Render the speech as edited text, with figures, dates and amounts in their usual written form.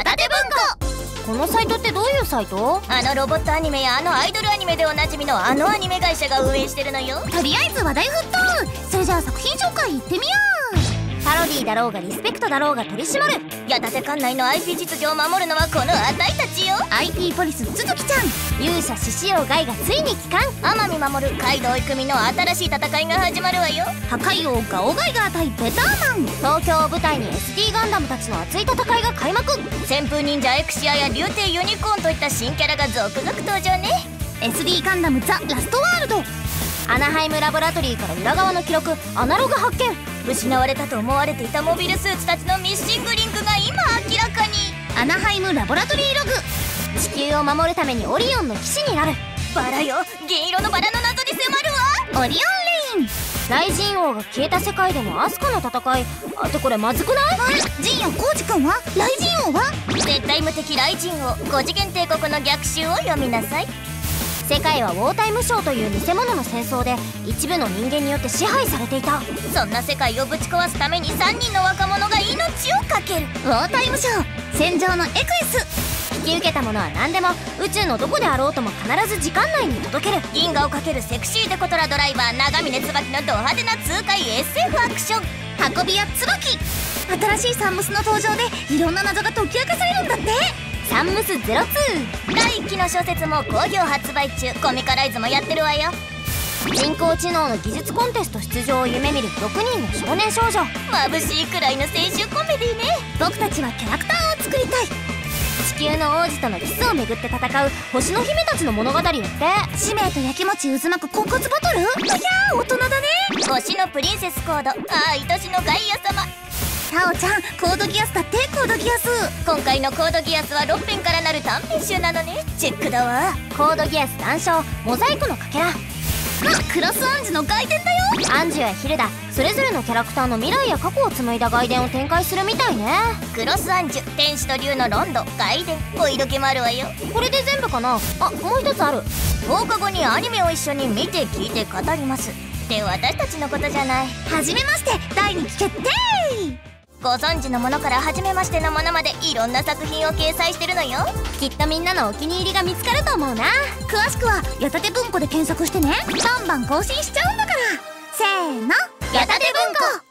たて文庫。このサイトってどういうサイト？ あのロボットアニメやあのアイドルアニメでおなじみのあのアニメ会社が運営してるのよ。 とりあえず話題沸騰。それじゃあ作品紹介いってみよう。パロディだろうがリスペクトだろうが取り締まる。 矢立管内の IP 秩序を守るのはこのあたいたちよ。 IT ポリスつづきちゃん。勇者獅子王ガイがついに帰還。 天海守るカイドウイクミの新しい戦いが始まるわよ。 破壊王ガオガイガー対ベターマン。東京を舞台に SD ガンダムたちの熱い戦いが開幕。 旋風忍者エクシアや竜帝ユニコーンといった新キャラが続々登場ね。 SD ガンダムザ・ラストワールド。アナハイムラボラトリーから裏側の記録アナログ発見。 失われたと思われていたモビルスーツたちのミッシングリンクが今明らかに。 アナハイムラボラトリーログ。地球を守るためにオリオンの騎士になる。 バラよ、銀色のバラの謎に迫るわ。 オリオンレイン。雷神王が消えた世界でのアスカの戦い。ってこれまずくない？ジンやコウジ君は？雷神王は？ 絶対無敵雷神王5次元帝国の逆襲を読みなさい。 世界はウォータイムショーという偽物の戦争で一部の人間によって支配されていた。 そんな世界をぶち壊すために3人の若者が命を懸ける。 ウォータイムショー戦場のエクエス。引き受けたものは何でも宇宙のどこであろうとも必ず時間内に届ける。 銀河をかけるセクシーデコトラドライバー長峰椿のド派手な痛快 SF アクション。 運び屋椿。新しいサンムスの登場でいろんな謎が解き明かされるんだって。サンムス02。 第1期の小説も好評発売中。コミカライズもやってるわよ。 人工知能の技術コンテスト出場を夢見る6人の少年少女。 眩しいくらいの青春コメディね。 僕たちはキャラクターを作りたい。地球の王子とのキスをめぐって戦う星の姫たちの物語だって。使命とやきもち渦巻く婚活バトル。いやー大人だね。 星のプリンセスコード。愛しのガイア様。 タオちゃんコードギアスだって。コードギアス。 今回のコードギアスは6編からなる短編集なのね。チェックだわ。 コードギアス談笑モザイクのかけら。クロスアンジュの外伝だよ。アンジュやヒルダそれぞれのキャラクターの未来や過去を紡いだ外伝を展開するみたいね。 クロスアンジュ天使と竜のロンド外伝お色気もあるわよ。 これで全部かな。あ、もう一つある。 放課後にアニメを一緒に見て聞いて語りますって私たちのことじゃない。 はじめまして第2期決定。 ご存知のものから初めましてのものまでいろんな作品を掲載してるのよ。 きっとみんなのお気に入りが見つかると思うな。詳しくは矢立文庫で検索してね。バンバン更新しちゃうんだから。せーの、 矢立文庫。